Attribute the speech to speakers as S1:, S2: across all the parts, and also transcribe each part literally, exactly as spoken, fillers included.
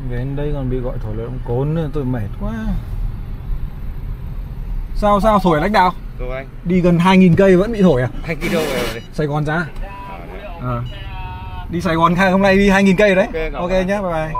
S1: Đến đây còn bị gọi thổi lợn cốn nữa, tôi mệt quá. Sao sao thổi lãnh đạo?
S2: Đâu anh?
S1: Đi gần hai nghìn cây vẫn bị thổi à?
S2: Anh đi đâu về rồi?
S1: Sài Gòn ra.
S2: À,
S1: À. Đi Sài Gòn hôm nay đi hai nghìn cây rồi đấy.
S2: Ok,
S1: Ok nhé, bye bye.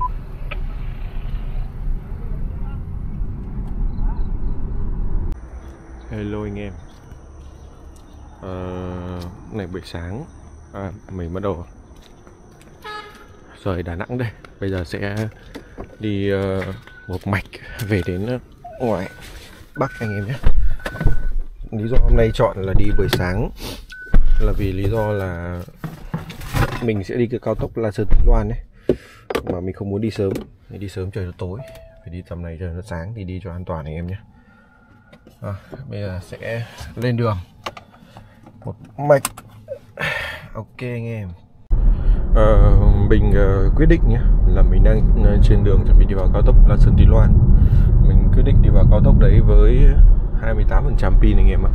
S2: Hello anh em. Ờ, này buổi sáng à, mình bắt đầu rời Đà Nẵng đây. Bây giờ sẽ đi uh, một mạch về đến ngoài Bắc anh em nhé. Lý do hôm nay chọn là đi buổi sáng là vì lý do là mình sẽ đi cái cao tốc La Sơn Túy Loan đấy, mà mình không muốn đi sớm. Đi sớm trời nó tối, phải đi tầm này trời nó sáng thì đi cho an toàn anh em nhé. À, bây giờ sẽ lên đường một mạch. Ok anh em. Ờ, mình uh, quyết định nhé là mình đang uh, trên đường chuẩn bị đi vào cao tốc La Sơn Túy Loan. Mình quyết định đi vào cao tốc đấy với hai mươi tám phần trăm pin anh em ạ.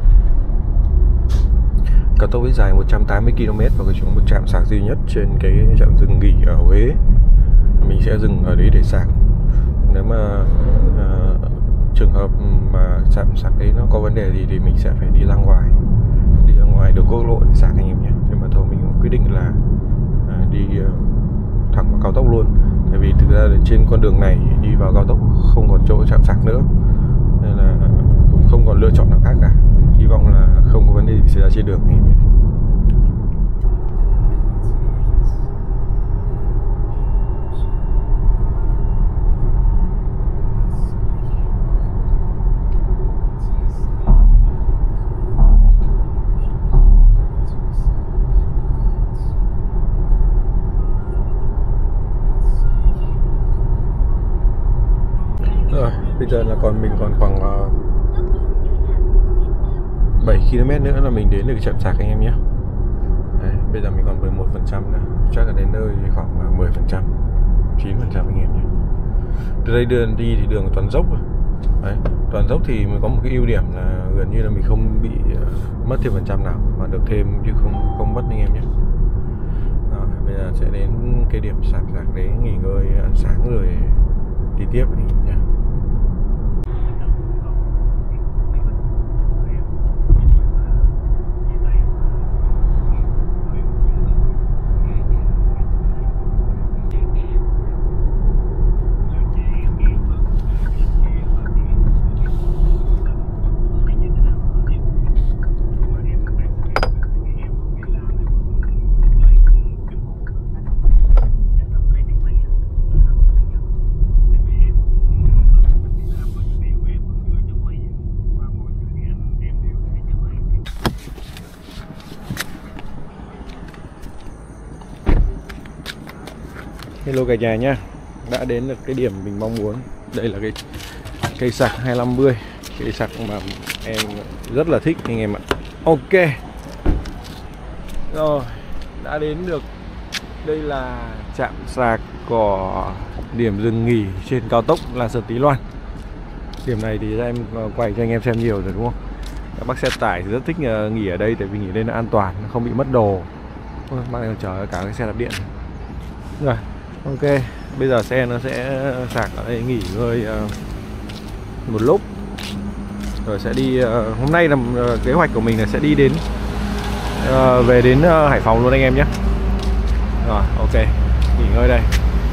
S2: Cao tốc ấy dài một trăm tám mươi ki lô mét và có chúng một trạm sạc duy nhất trên cái trạm dừng nghỉ ở Huế. Mình sẽ dừng ở đấy để sạc. Nếu mà uh, trường hợp mà trạm sạc đấy nó có vấn đề gì thì mình sẽ phải đi ra ngoài, đi ra ngoài đường quốc lộ để sạc anh em nhé. Nhưng mà thôi mình cũng quyết định là uh, đi uh, thẳng vào cao tốc luôn. Tại vì thực ra là trên con đường này đi vào cao tốc không còn chỗ chạm sạc nữa, nên là cũng không còn lựa chọn nào khác cả. Hy vọng là không có vấn đề gì xảy ra trên đường này. Rồi, bây giờ là còn mình còn khoảng uh, bảy ki lô mét nữa là mình đến được trạm sạc anh em nhé. Đấy, bây giờ mình còn mười một phần trăm nữa, chắc là đến nơi thì khoảng mười phần trăm, chín phần trăm anh em nhé. Từ đây đường đi thì đường toàn dốc rồi. Đấy, toàn dốc thì mới có một cái ưu điểm là gần như là mình không bị uh, mất thêm phần trăm nào, mà được thêm chứ không không mất anh em nhé. Rồi, bây giờ sẽ đến cái điểm sạc sạc đấy, nghỉ ngơi ăn sáng rồi đi tiếp anh em nhé. Hello cả nhà nhá. Đã đến được cái điểm mình mong muốn. Đây là cái cây sạc hai năm mươi, cây sạc mà em rất là thích anh em ạ. Ok. Rồi, đã đến được. Đây là trạm sạc của điểm dừng nghỉ trên cao tốc La Sơn Túy Loan. Điểm này thì em quay cho anh em xem nhiều rồi đúng không? Các bác xe tải thì rất thích nghỉ ở đây, tại vì nghỉ đây nó an toàn, không bị mất đồ. Bác này chở cả cái xe đạp điện. Rồi. Ok, bây giờ xe nó sẽ sạc ở đây nghỉ ngơi uh, một lúc. Rồi sẽ đi, uh, hôm nay là uh, kế hoạch của mình là sẽ đi đến uh, về đến uh, Hải Phòng luôn anh em nhé. Rồi, ok, nghỉ ngơi đây.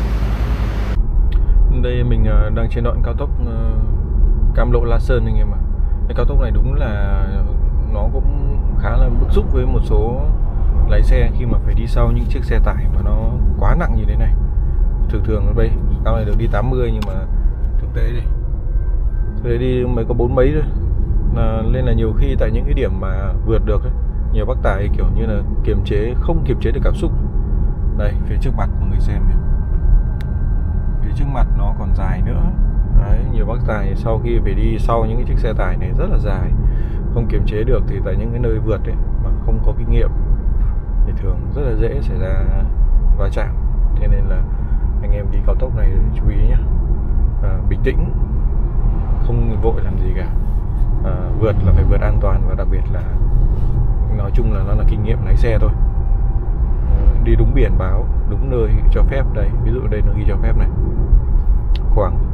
S2: Đây mình uh, đang trên đoạn cao tốc uh, Cam Lộ La Sơn anh em ạ. Cái cao tốc này đúng là nó cũng khá là bức xúc với một số lái xe khi mà phải đi sau những chiếc xe tải mà nó quá nặng như thế này. Thường thường ở đây cao này được đi tám mươi, nhưng mà thực tế đi thực tế đi mới có bốn mấy thôi, là nên là nhiều khi tại những cái điểm mà vượt được ấy, nhiều bác tài kiểu như là kiềm chế không kiềm chế được cảm xúc. Đây phía trước mặt mọi người xem này, phía trước mặt nó còn dài nữa. Đấy, nhiều bác tài sau khi phải đi sau những cái chiếc xe tải này rất là dài, không kiềm chế được thì tại những cái nơi vượt ấy mà không có kinh nghiệm thì thường rất là dễ xảy ra va chạm. Thế nên là anh em đi cao tốc này chú ý nhé, à, bình tĩnh, không vội làm gì cả. À, vượt là phải vượt an toàn, và đặc biệt là nói chung là nó là kinh nghiệm lái xe thôi. À, đi đúng biển báo, đúng nơi cho phép. Đây ví dụ đây nó ghi cho phép này,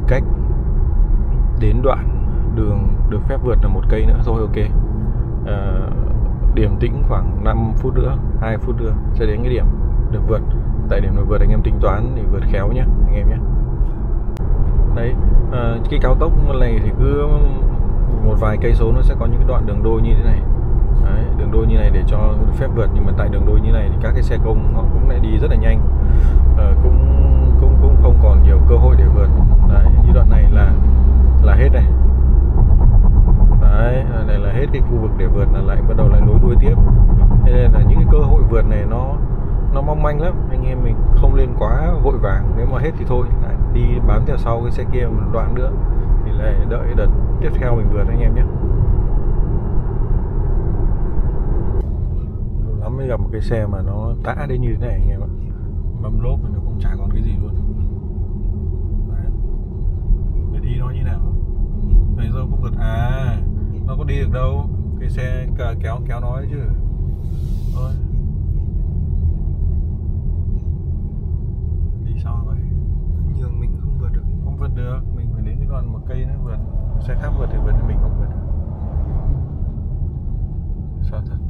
S2: cách đến đoạn đường được phép vượt là một cây nữa thôi. Ok, à, điểm tĩnh khoảng năm phút nữa, hai phút nữa sẽ đến cái điểm được vượt. Tại điểm được vượt anh em tính toán để vượt khéo nhé anh em nhé. Đấy, à, cái cao tốc này thì cứ một vài cây số nó sẽ có những cái đoạn đường đôi như thế này. Đấy, đường đôi như này để cho được phép vượt, nhưng mà tại đường đôi như này thì các cái xe công họ cũng lại đi rất là nhanh, à, cũng cũng cũng không còn nhiều cơ hội để vượt. Đấy, như đoạn này là là hết này. Đấy, này là hết cái khu vực để vượt, là lại bắt đầu lại nối đuôi tiếp. Thế nên là những cái cơ hội vượt này nó nó mong manh lắm, anh em mình không lên quá vội vàng. Nếu mà hết thì thôi, lại đi bám theo sau cái xe kia một đoạn nữa thì lại đợi đợt tiếp theo mình vượt anh em nhé. Lắm mới gặp một cái xe mà nó tã đến như thế này anh em ạ. Mâm lốp nó cũng chả còn cái gì luôn. Đấy, biết ý nó như nào không? Đấy rồi cũng vượt à, nó có đi được đâu, cái xe kéo kéo nói chứ. Thôi đi sau vậy,
S3: nhường mình không vượt được.
S2: Không vượt được, mình phải đến cái đoạn một cây nữa vượt. Xe khác vượt thì vượt, mình không vượt được. Sao thật.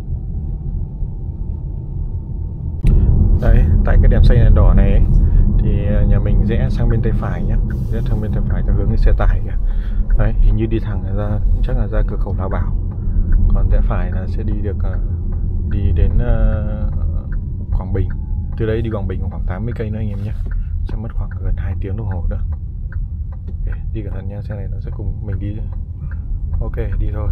S2: Đấy, tại cái đèn xanh đèn đỏ này ấy, thì nhà mình rẽ sang bên tay phải nhé, rẽ sang bên tay phải theo hướng cái xe tải kìa. Đấy, hình như đi thẳng ra chắc là ra cửa khẩu Lao Bảo, còn rẽ phải là sẽ đi được đi đến uh, Quảng Bình. Từ đấy đi Quảng Bình khoảng tám mươi cây nữa anh em nhé, sẽ mất khoảng gần hai tiếng đồng hồ nữa. Okay, đi cẩn thận nha, xe này nó sẽ cùng mình đi. Ok, đi thôi.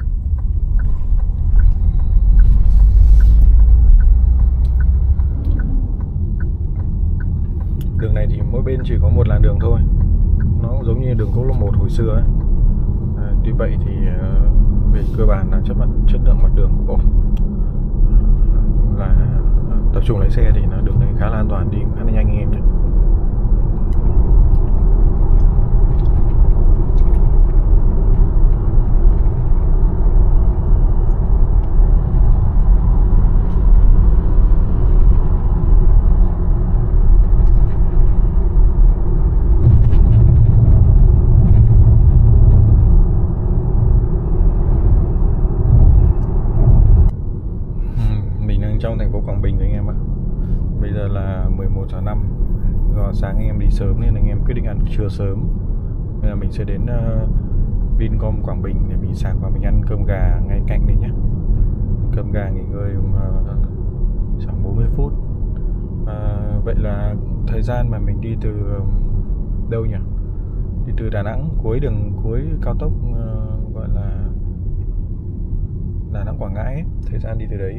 S2: Đường này thì mỗi bên chỉ có một làn đường thôi, nó cũng giống như đường quốc lộ một hồi xưa ấy. À, tuy vậy thì uh, về cơ bản là chất mặt chất lượng mặt đường cũng ổn, là uh, tập trung lái xe thì nó đường này khá là an toàn, đi khá là nhanh anh em nhé. Trong thành phố Quảng Bình rồi anh em ạ. Bây giờ là mười một giờ năm. Do sáng anh em đi sớm nên anh em quyết định ăn trưa sớm. Bây giờ mình sẽ đến uh, Vincom Quảng Bình để mình sạc và mình ăn cơm gà ngay cạnh đấy nhé. Cơm gà nghỉ ngơi uh, khoảng bốn mươi phút. uh, Vậy là thời gian mà mình đi từ uh, đâu nhỉ? Đi từ Đà Nẵng, cuối đường cuối cao tốc uh, gọi là Đà Nẵng Quảng Ngãi ấy. Thời gian đi từ đấy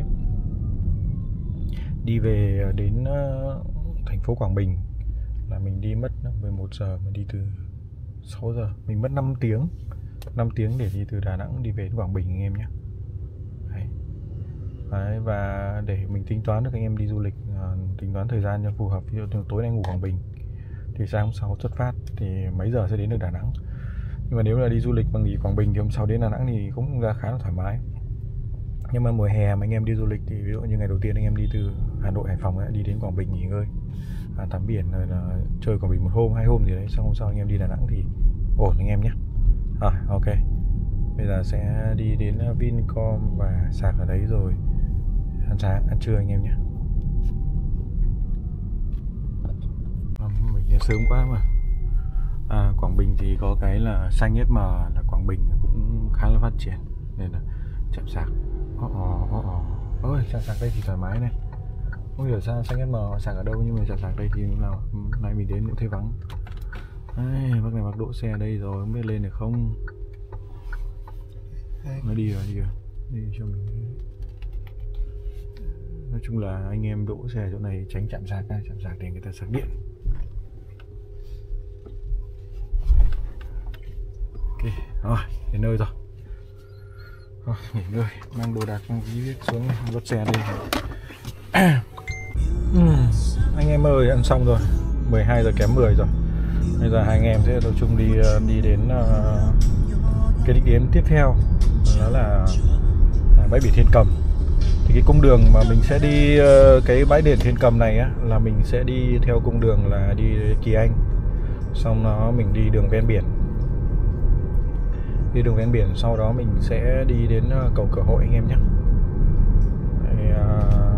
S2: đi về đến uh, thành phố Quảng Bình là mình đi mất mười một giờ, mà đi từ sáu giờ mình mất năm tiếng năm tiếng để đi từ Đà Nẵng đi về đến Quảng Bình anh em nhé. Đấy. Đấy, và để mình tính toán được anh em đi du lịch, uh, tính toán thời gian cho phù hợp. Ví dụ tối nay ngủ Quảng Bình thì sáng hôm sau xuất phát thì mấy giờ sẽ đến được Đà Nẵng. Nhưng mà nếu là đi du lịch bằng nghỉ Quảng Bình thì hôm sau đến Đà Nẵng thì cũng ra khá là thoải mái. Nhưng mà mùa hè mà anh em đi du lịch thì ví dụ như ngày đầu tiên anh em đi từ Hà Nội, Hải Phòng ấy, đi đến Quảng Bình nghỉ ngơi, à, tắm biển rồi là chơi Quảng Bình một hôm, hai hôm gì đấy, xong hôm sau anh em đi Đà Nẵng thì ổn anh em nhé. Rồi, ok. Bây giờ sẽ đi đến Vincom và sạc ở đấy rồi ăn sáng, ăn trưa anh em nhé. Mình sớm quá mà. À, Quảng Bình thì có cái là xanh ét em là Quảng Bình cũng khá là phát triển nên là chạm sạc. Ồ ồ ồ ồ. Ôi, chạm sạc đây thì thoải mái này. Không hiểu sao xanh ét em sạc ở đâu, nhưng mà chạm sạc đây thì lúc nào nay mình đến cũng thấy vắng. Đây, bác này bác đỗ xe ở đây rồi, không biết lên được không. Nó đi rồi, đi rồi. Đi cho mình. Nói chung là anh em đỗ xe ở chỗ này tránh chạm sạc, chạm sạc để người ta sạc điện. Ok, rồi, đến nơi rồi. Rồi, nghỉ ngơi, mang đồ đạc, mang ví viết xuống lót xe đây. uhm, Anh em ơi, ăn xong rồi, mười hai giờ kém mười rồi. Bây giờ hai anh em sẽ tập trung đi đi đến uh, cái địa điểm tiếp theo, đó là uh, bãi biển Thiên Cầm. Thì cái cung đường mà mình sẽ đi uh, cái bãi biển Thiên Cầm này á, là mình sẽ đi theo cung đường là đi Kỳ Anh, xong đó mình đi đường ven biển. Đi đường ven biển sau đó mình sẽ đi đến cầu Cửa Hội anh em nhé. Thì, uh,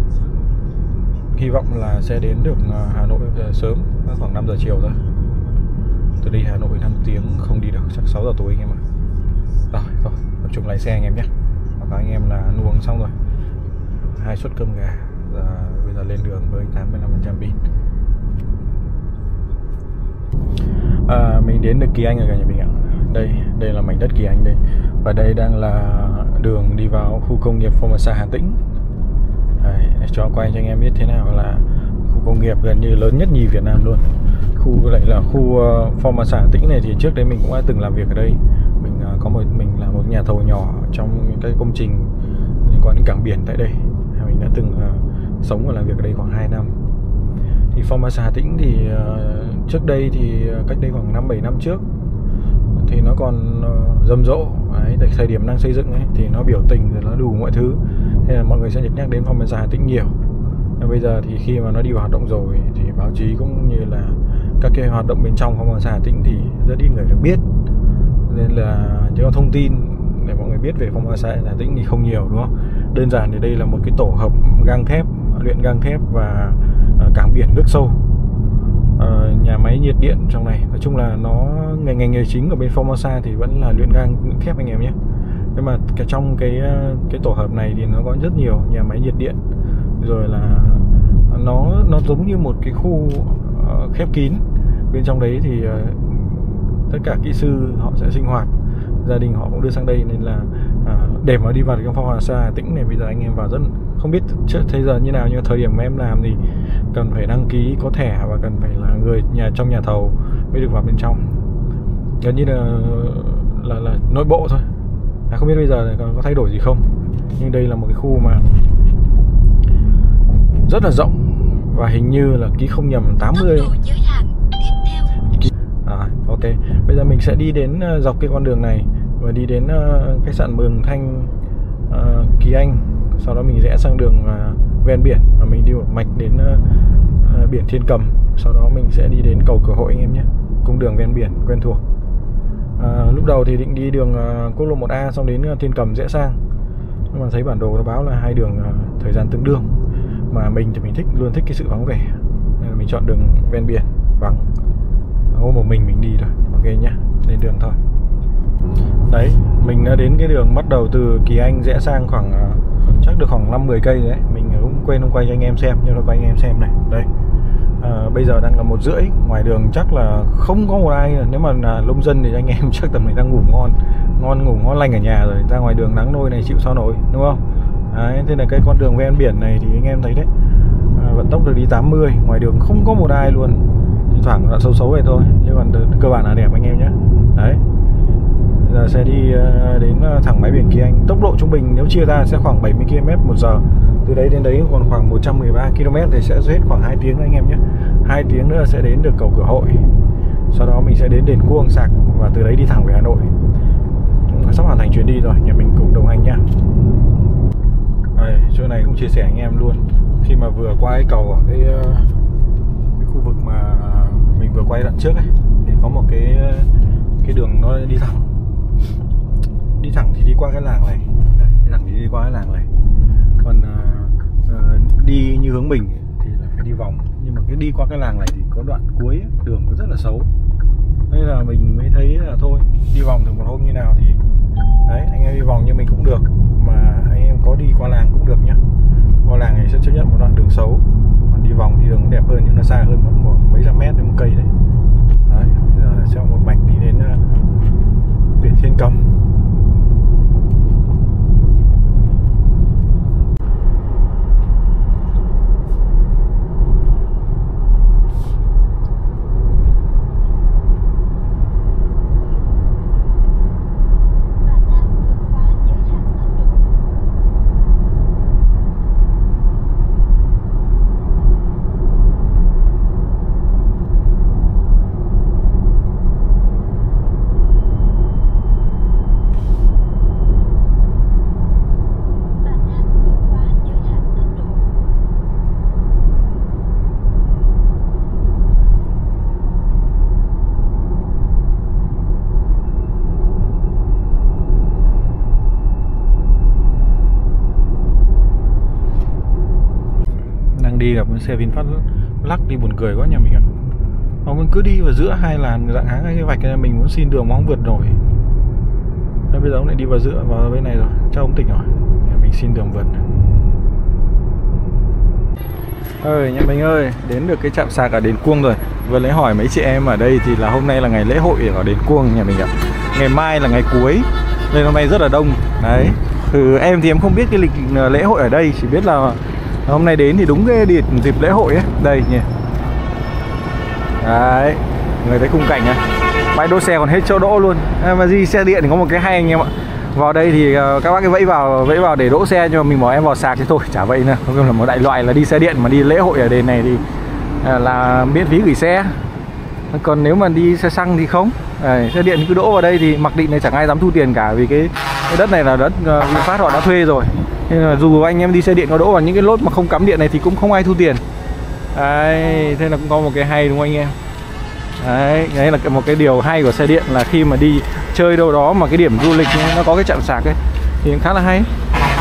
S2: hy vọng là sẽ đến được Hà Nội sớm, khoảng năm giờ chiều thôi. Từ đi Hà Nội năm tiếng không đi được, chắc sáu giờ tối anh em ạ. Rồi, rồi, tập trung lái xe anh em nhé. Và anh em là ăn uống xong rồi, hai suất cơm gà, và bây giờ lên đường với tám mươi lăm phần trăm pin. À, mình đến được Kỳ Anh rồi cả nhà mình ạ. Đây, đây là mảnh đất Kỳ Anh đây. Và đây đang là đường đi vào khu công nghiệp Formosa Hà Tĩnh. Đấy, để cho quay cho anh em biết thế nào là khu công nghiệp gần như lớn nhất nhì Việt Nam luôn. Khu này là khu uh, Formosa Hà Tĩnh này thì trước đấy mình cũng đã từng làm việc ở đây. Mình uh, có một mình là một nhà thầu nhỏ trong cái công trình liên quan đến cảng biển tại đây. Mình đã từng uh, sống và làm việc ở đây khoảng hai năm. Thì Formosa Hà Tĩnh thì uh, trước đây thì uh, cách đây khoảng năm bảy năm trước thì nó còn uh, rầm rộ. Đấy, tại thời điểm đang xây dựng ấy thì nó biểu tình rồi nó đủ mọi thứ, thế là mọi người sẽ nhắc đến Formosa Hà Tĩnh nhiều. Và bây giờ thì khi mà nó đi vào hoạt động rồi thì báo chí cũng như là các cái hoạt động bên trong Formosa Hà Tĩnh thì rất ít người được biết, nên là chỉ có thông tin để mọi người biết về Formosa Hà Tĩnh thì không nhiều, đúng không? Đơn giản thì đây là một cái tổ hợp gang thép, luyện gang thép và uh, cảng biển nước sâu, uh, nhà máy nhiệt điện trong này. Nói chung là nó ngành ngành nghề chính của bên Formosa thì vẫn là luyện gang thép anh em nhé. Nhưng mà cái trong cái cái tổ hợp này thì nó có rất nhiều nhà máy nhiệt điện, rồi là nó nó giống như một cái khu uh, khép kín. Bên trong đấy thì uh, tất cả kỹ sư họ sẽ sinh hoạt, gia đình họ cũng đưa sang đây, nên là uh, để mà đi vào trong Formosa Hà Tĩnh này bây giờ anh em vào rất không biết thế giờ như nào, nhưng thời điểm mà em làm thì cần phải đăng ký có thẻ và cần phải là người nhà trong nhà thầu mới được vào bên trong, gần như là là, là nội bộ thôi. À, không biết bây giờ có, có thay đổi gì không, nhưng đây là một cái khu mà rất là rộng và hình như là ký không nhầm tám mươi. À, ok, bây giờ mình sẽ đi đến uh, dọc cái con đường này và đi đến uh, khách sạn Mường Thanh, uh, Kỳ Anh. Sau đó mình rẽ sang đường uh, ven biển và mình đi một mạch đến uh, uh, biển Thiên Cầm. Sau đó mình sẽ đi đến cầu Cửa Hội anh em nhé, cung đường ven biển quen thuộc. Uh, lúc đầu thì định đi đường uh, quốc lộ một A xong đến uh, Thiên Cầm rẽ sang, nhưng mà thấy bản đồ nó báo là hai đường uh, thời gian tương đương, mà mình thì mình thích luôn thích cái sự vắng vẻ nên là mình chọn đường ven biển vắng, có một mình mình đi thôi. Ok nhá, lên đường thôi. Đấy, mình đã đến cái đường bắt đầu từ Kỳ Anh rẽ sang khoảng uh, chắc được khoảng năm mười cây đấy. Mình cũng quên không quay cho anh em xem, nhưng mà quay anh em xem này. Đây, uh, bây giờ đang là một rưỡi, ngoài đường chắc là không có một ai. Nếu mà là nông dân thì anh em chắc tầm này đang ngủ ngon, ngon ngủ ngon lành ở nhà rồi, ra ngoài đường nắng nôi này chịu sao nổi, đúng không? Đấy, thế là cái con đường ven biển này thì anh em thấy đấy, à, vận tốc được đi tám mươi, ngoài đường không có một ai luôn, thì thoảng đoạn xấu xấu này thôi, nhưng còn cơ bản là đẹp anh em nhé. Đấy, bây giờ sẽ đi uh, đến uh, thẳng bãi biển Kỳ Anh. Tốc độ trung bình nếu chia ra sẽ khoảng bảy mươi ki lô mét một giờ. Từ đấy đến đấy còn khoảng một trăm mười ba ki lô mét thì sẽ hết khoảng hai tiếng anh em nhé. Hai tiếng nữa sẽ đến được cầu Cửa Hội. Sau đó mình sẽ đến đền Cuông Sạc và từ đấy đi thẳng về Hà Nội. Sắp hoàn thành chuyến đi rồi, nhà mình cùng đồng hành nhá. Đây, chỗ này cũng chia sẻ anh em luôn. Khi mà vừa qua cái cầu ở cái, cái khu vực mà mình vừa quay đoạn trước ấy, thì có một cái cái đường nó đi thẳng. Đi thẳng thì đi qua cái làng này. Đây, đi thẳng thì đi qua cái làng này. Còn uh, uh, đi như hướng mình thì là phải đi vòng. Nhưng mà cái đi qua cái làng này thì có đoạn cuối đường nó rất là xấu. Nên là mình mới thấy là thôi, đi vòng thử một hôm như nào thì đấy, anh em đi vòng như mình cũng được, mà anh em có đi qua làng cũng được nhá. Qua làng này sẽ chấp nhận một đoạn đường xấu, còn đi vòng thì đường đẹp hơn nhưng nó xa hơn mất một mấy trăm mét đến một cây đấy. Đấy, bây giờ sẽ một mạch đi đến uh, biển Thiên Cầm. đi gặp cái xe VinFast lắc đi buồn cười quá nhà mình ạ. Mà mình cứ đi vào giữa hai làn dạng háng cái vạch này, mình muốn xin đường mà không vượt nổi. Nên bây giờ ông lại đi vào giữa vào bên này rồi, chắc ông tỉnh rồi. Mình xin đường vượt. Ơi nhà mình ơi, đến được cái trạm sạc ở Đền Cuông rồi. Vừa lấy hỏi mấy chị em ở đây thì là hôm nay là ngày lễ hội ở Đền Cuông nhà mình ạ. Ngày mai là ngày cuối nên hôm nay rất là đông. Đấy. Ừ, em thì em không biết cái lịch lễ hội ở đây, chỉ biết là hôm nay đến thì đúng cái dịp, dịp lễ hội ấy. Đây nhỉ. Đấy, người thấy khung cảnh này. Bãi đỗ xe còn hết chỗ đỗ luôn. À, mà đi xe điện thì có một cái hay anh em ạ. Vào đây thì uh, các bác cái vẫy vào vẫy vào để đỗ xe, nhưng mà mình bảo em vào sạc thì thôi, chả vậy nữa. Không là một đại loại là đi xe điện mà đi lễ hội ở đền này thì uh, là miễn phí gửi xe. Còn nếu mà đi xe xăng thì không. Đấy, xe điện cứ đỗ vào đây thì mặc định này chẳng ai dám thu tiền cả, vì cái, cái đất này là đất uh, VinFast họ đã thuê rồi. Nên là dù anh em đi xe điện có đỗ vào những cái lốt mà không cắm điện này thì cũng không ai thu tiền. Đấy, thế là cũng có một cái hay đúng không anh em? Đấy, đấy là một cái điều hay của xe điện là khi mà đi chơi đâu đó mà cái điểm du lịch nó có cái trạm sạc ấy thì khá là hay.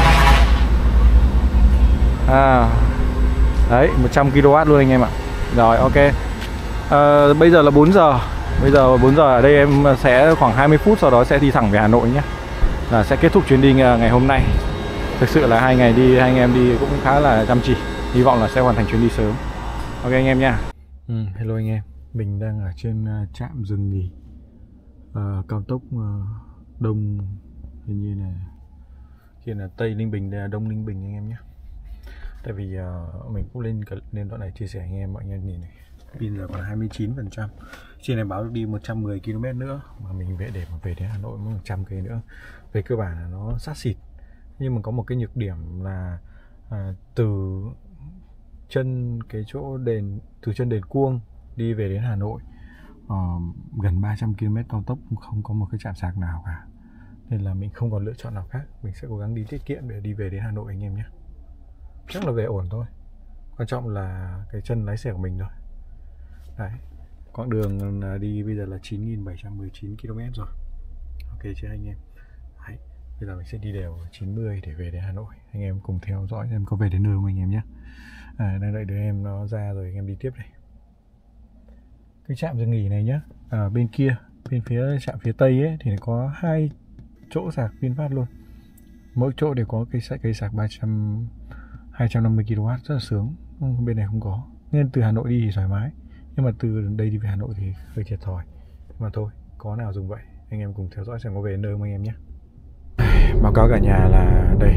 S2: À, đấy, một trăm ki lô oát luôn anh em ạ. Rồi, ok. À, bây giờ là bốn giờ. Bây giờ bốn giờ ở đây em sẽ khoảng hai mươi phút, sau đó sẽ đi thẳng về Hà Nội nhé. Là sẽ kết thúc chuyến đi ngày hôm nay. Thực sự là hai ngày đi, hai anh em đi cũng khá là chăm chỉ. Hy vọng là sẽ hoàn thành chuyến đi sớm. Ok anh em nha. Ừ, hello anh em. Mình đang ở trên uh, trạm dừng nghỉ uh, cao tốc uh, Đông, hình như là kia là Tây Ninh Bình, đây là Đông Ninh Bình anh em nhé. Tại vì uh, mình cũng lên lên đoạn này chia sẻ anh em, mọi người nhìn này, pin giờ còn hai mươi chín phần trăm. Trên này báo được đi một trăm mười ki lô mét nữa, mà mình về để mà về đến Hà Nội mới một trăm cây nữa. Về cơ bản là nó sát xịt. Nhưng mà có một cái nhược điểm là uh, từ chân cái chỗ đền, từ chân đền Cuông đi về đến Hà Nội uh, gần ba trăm ki lô mét cao tốc không có một cái trạm sạc nào cả. Nên là mình không còn lựa chọn nào khác. Mình sẽ cố gắng đi tiết kiệm để đi về đến Hà Nội anh em nhé. Chắc là về ổn thôi. Quan trọng là cái chân lái xe của mình thôi. Đấy, quãng đường đi bây giờ là chín nghìn bảy trăm mười chín ki lô mét rồi. Ok chưa anh em? Đấy, bây giờ mình sẽ đi đều chín mươi để về đến Hà Nội. Anh em cùng theo dõi em có về đến nơi không anh em nhé. À, đang đợi đứa em nó ra rồi anh em đi tiếp đây. Cái trạm dừng nghỉ này nhá, à, bên kia, bên phía trạm phía tây ấy thì có hai chỗ sạc VinFast luôn. Mỗi chỗ đều có cây sạc cây sạc ba trăm, hai trăm năm mươi ki lô oát rất là sướng. Bên này không có. Nên từ Hà Nội đi thì thoải mái. Nhưng mà từ đây đi về Hà Nội thì hơi thiệt thòi. Mà thôi, có nào dùng vậy. Anh em cùng theo dõi xem có về nơi không anh em nhé. Báo cáo cả nhà là đây,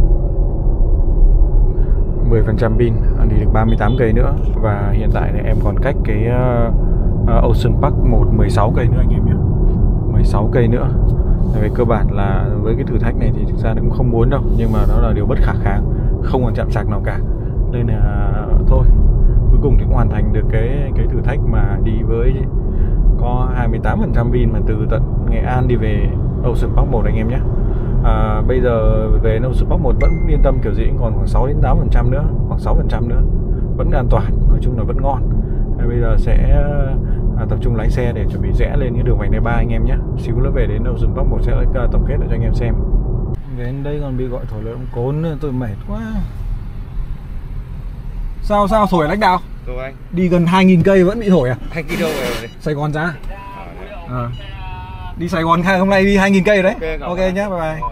S2: mười phần trăm pin, đi được ba mươi tám cây nữa. Và hiện tại này em còn cách cái uh, uh, Ocean Park một mười sáu cây nữa anh em nhé. Mười sáu cây nữa. Về cơ bản là với cái thử thách này thì thực ra cũng không muốn đâu, nhưng mà nó là điều bất khả kháng, không còn chạm sạc nào cả. Nên là thôi, cuối cùng thì cũng hoàn thành được cái cái thử thách mà đi với có hai mươi tám phần trăm pin mà từ tận Nghệ An đi về Ocean Park một anh em nhé. À, bây giờ về Ocean Park một vẫn yên tâm kiểu gì cũng còn khoảng sáu đến tám phần trăm nữa, khoảng sáu phần trăm nữa, vẫn an toàn, nói chung là vẫn ngon. À, bây giờ sẽ à, tập trung lái xe để chuẩn bị rẽ lên cái đường vành đai ba anh em nhé. Xíu nữa về đến Ocean Park một sẽ uh, tổng kết lại cho anh em xem. Đến đây còn bị gọi thổi lợn cốn nữa, tôi mệt quá.
S1: Sao sao thổi lãnh đạo?
S3: Rồi anh.
S1: Đi gần hai nghìn cây vẫn bị thổi à?
S3: hai ki lô rồi.
S1: Sài Gòn ra. À. Đi Sài Gòn hôm nay đi hai nghìn cây đấy. Ok, ok nhé, bye bye.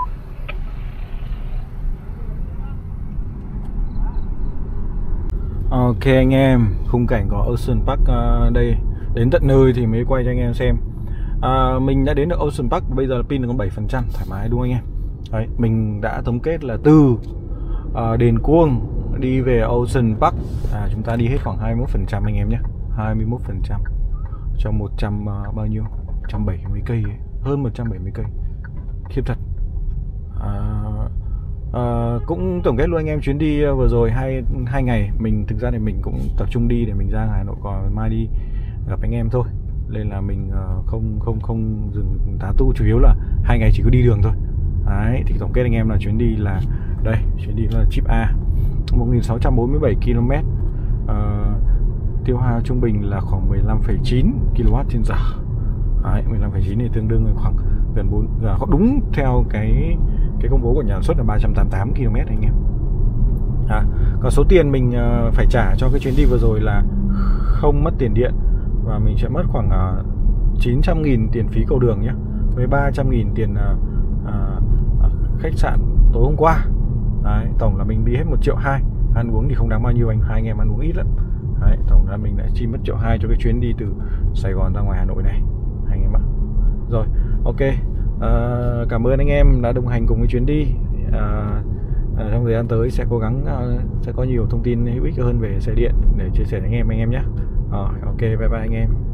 S2: Ok anh em, khung cảnh của Ocean Park uh, đây, đến tận nơi thì mới quay cho anh em xem. uh, Mình đã đến được Ocean Park, bây giờ là pin còn bảy phần trăm, thoải mái đúng không anh em? Đấy, mình đã tổng kết là từ uh, Đền Cuông đi về Ocean Park, à, chúng ta đi hết khoảng hai mươi mốt phần trăm anh em nhé. Hai mươi mốt phần trăm trong một trăm uh, bao nhiêu? một trăm bảy mươi cây ấy. Hơn một trăm bảy mươi cây. Khiếp thật. à, à, Cũng tổng kết luôn anh em chuyến đi vừa rồi hai, hai ngày. Mình thực ra thì mình cũng tập trung đi để mình ra Hà Nội, còn mai đi gặp anh em thôi. Nên là mình uh, không không không dừng tá tu, chủ yếu là hai ngày chỉ có đi đường thôi. Đấy, thì tổng kết anh em là chuyến đi là đây, chuyến đi là chip A một nghìn sáu trăm bốn mươi bảy ki lô mét, uh, tiêu hao trung bình là khoảng mười lăm phẩy chín ki lô oát trên giờ. Đấy, mười lăm phẩy chín thì tương đương khoảng gần bốn, đúng theo cái cái công bố của nhà sản xuất là ba trăm tám mươi tám ki lô mét anh em. À, Còn số tiền mình uh, phải trả cho cái chuyến đi vừa rồi là không mất tiền điện, và mình sẽ mất khoảng uh, chín trăm nghìn tiền phí cầu đường nhé, với ba trăm nghìn tiền uh, uh, khách sạn tối hôm qua. Đấy, tổng là mình đi hết một triệu hai. Ăn uống thì không đáng bao nhiêu, anh hai anh em ăn uống ít lắm. Đấy, tổng là mình đã chi mất triệu hai cho cái chuyến đi từ Sài Gòn ra ngoài Hà Nội này, anh em ạ. Rồi, ok. À, cảm ơn anh em đã đồng hành cùng với chuyến đi. À, à, trong thời gian tới sẽ cố gắng à, sẽ có nhiều thông tin hữu ích hơn về xe điện để chia sẻ với anh em anh em nhé. À, ok, bye bye anh em.